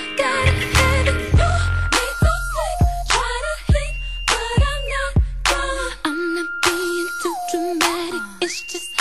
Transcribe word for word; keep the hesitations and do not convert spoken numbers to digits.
gotta have it. You make so slick, try to think, but I'm not gonna. I'm not being too dramatic, it's just